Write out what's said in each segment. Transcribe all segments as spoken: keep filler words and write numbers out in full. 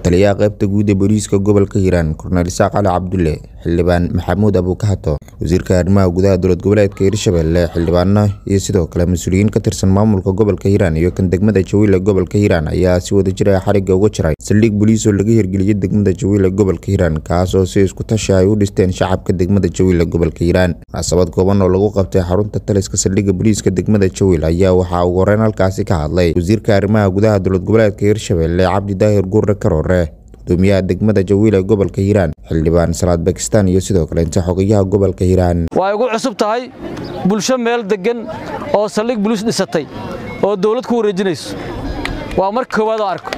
taliyaha qaybta guud ee booliiska gobolka Hiiraan Korneyl Isaaq Cali Cabdulle xildhibaan Maxamuud Abu Kahato wasiirka arrimaha gudaha dowlad goboleedka Hiirshabelle xildhibaano iyo sidoo kale mas'uuliyiin ka tirsan maamulka gobolka Hiiraan iyo kan degmada Jawiil ee gobolka Hiiraan ayaa si wada jir ah xariga uga jiray saldhig booliis oo laga hirgeliyay degmada Jawiil ee gobolka Hiiraan kaas oo si isku tashi ay u dhisteen shacabka degmada Jawiil ee gobolka Hiiraan munaasabad kooban oo lagu qabtay xarunta taliska saldhigga booliiska degmada Jawiil ayaa waxa uu horeen halkaasi ka hadlay wasiirka arrimaha gudaha dowlad goboleedka Hiirshabelle Cabdi Daahir Gurre Karoore gudoomiyaha degmada Jawiil ee gobolka Hiiraan xildhibaan Salaad Bakistan iyo sidoo kale inta xogayaha gobolka Hiiraan way ugu cusub tahay bulsho meel degan oo saldhig booliis dhisatay oo dawlad ku wareejinayso waa markii koowaad oo arko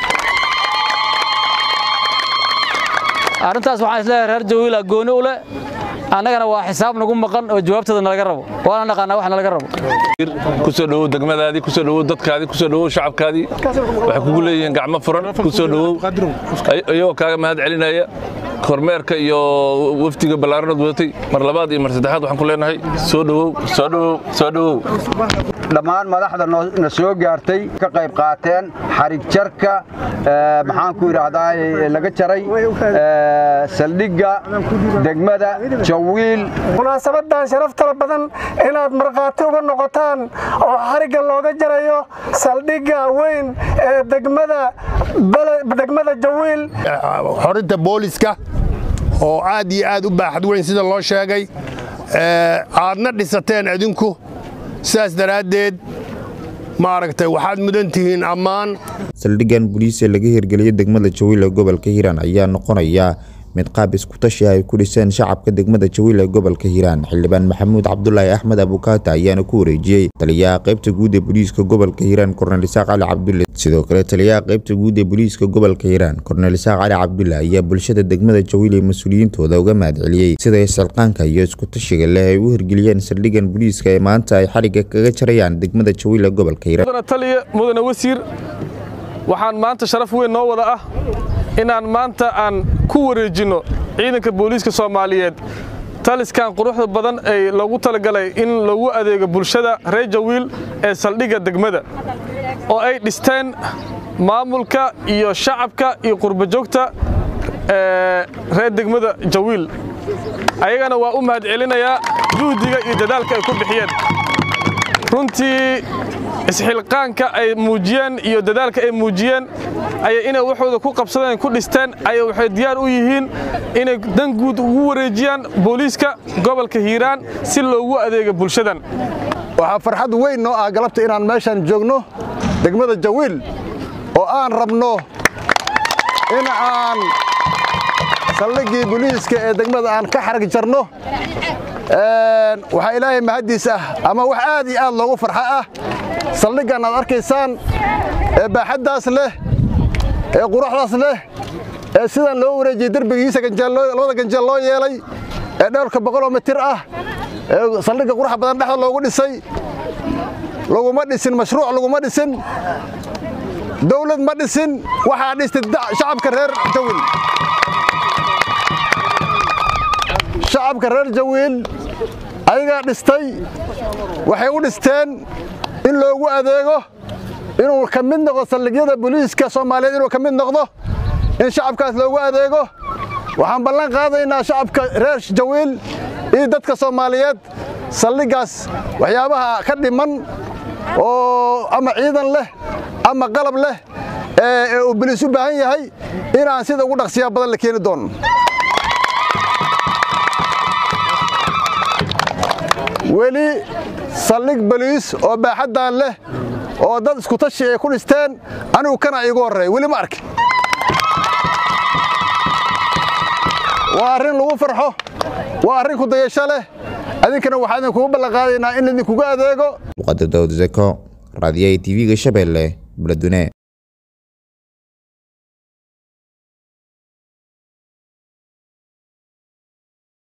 arintaas waxaan isleeyahay reer Jawiil gooni u leh anagana waa xisaab nagu maqan oo jawaabtada naga rabo waana naqaana wax naga rabo ku soo dhaw degmadaadi ku soo dhaw dadkaadi ku soo dhaw shacabkaadi waxa kugu leeyeen gacmo furan ku soo dhaw ayo kaaga mahad celinaya kormeerka iyo waftiga balaaranad wadatay mar labaad iyo mar saddexaad waxaan ku leenahay soo dhaw soo dhaw soo dhaw dhammaan madaxda na soo gaartay ka qayb qaateen xarig jarka maxaan ku yiraahdaa laga jaray saldhigga degmada Jawiil munaasabadan sharafta badan inaad marqaati uga noqotaan oo xariga looga jarayo saldhigga weyn ee degmada degmada Jawiil xorinta booliska oo aad iyo aad u baaxad weyn sida loo sheegay ee aadna dhisateen adinku sidaas daraadeed ma aragtay waxaad mudan tihiin ammaan saldhiggan booliis ee laga hirgeliyay degmada Jawiil ee gobolka Hiiraan ayaa noqonaya mid qaab isku tashi ay ku dhiseen shacabka degmada Jawiil ee gobolka Hiiraan xildhibaan Maxamuud Cabdullaahi Axmed Abu Kahato ayaana ku wareejiyay taliyaha qaybta guud ee booliiska gobolka Hiiraan Korneyl Isaaq Cali Cabdulle sidoo kale taliyaha qaybta guud ee booliiska gobolka Hiiraan Korneyl Isaaq Cali Cabdulle ayaa bulshada degmada Jawiil ee mas'uuliyiintooda uga mahad celiyay sida salqaanka iyo isku tashiga leh ay u hirgeliyeen saldhiggan booliiska ee maanta ay xariga kaga jarayaan degmada Jawiil ee gobolka Hiiraan taliya mudane wasiir waxaan maanta sharaf weyn noo wada ah inaan maanta aan ku wareejino ciidanka booliiska Soomaaliyeed taliskan quruxda badan ay lagu talagalay in lagu adeego bulshada reer Jawiil ee saldhigga degmada oo ay dhisteen maamulka iyo shacabka iyo qurba joogta ee reer degmada Jawiil ayagana waa u mahad celinayaa juhdiga iyo dadaalka ay ku bixiyeen runtii isxilqaanka ay muujiyeen iyo dadaalka ay muujiyeen ay inay waxooda ku qabsadeen ku dhisteen ay waxay diyaar u yihiin inay dan guud ugu wareejiyaan booliiska gobolka Hiiraan si loogu adeego bulshadan waxa farxad weyn noo ah galabta inaan meeshan joogno degmada Jawiil oo aan rabno in aan saldhiggii booliiska ee degmada aan ka xarag jarno ee waxa ilaahay mahadiis ah ama wax aad iyo aad loogu farxa ah saldhiggan aad arkaysaan ee baaxadaas leh ee quruxdaas leh ee sidan loo wareejiyay darbigiisa ganjeel labada ganjeel loo yeelay ee dhowrka boqol mitir ah ee saldhigga qurux badan dhexda loogu dhisay laguma dhisin mashruuc laguma dhisin dawlad ma dhisin waxa dhistay shacabka reer Jawiil shacabka reer Jawiil ayaga dhistay waxay u dhisteen in loogu adeego inuu ka mid noqdo saldhigyada booliiska Soomaaliyeed inuu ka mid noqdo in shacabkaas loogu adeego waxaan ballan qaadaynaa shacabka reer Jawiil iyo dadka Soomaaliyeed saldhigaas waxyaabaha ka dhiman oo ama ciidan leh ama qalab leh ee uu booliis u baahan yahay inaan sida ugu dhaqsiya badan la keeni doono weli saldhig booliis oo baaxadaan leh oo dad isku tashi ay ku dhisteen anigu kana igu horeey weli ma arkin waa arrin lagu farxo waa arrin ku dayasho leh adinkana waxaan idin kugu ballan qaadaynaa in idin kugu adeego muqaddad Daawud Zako raadiyaha T V-ga Shabeelle Beledweyne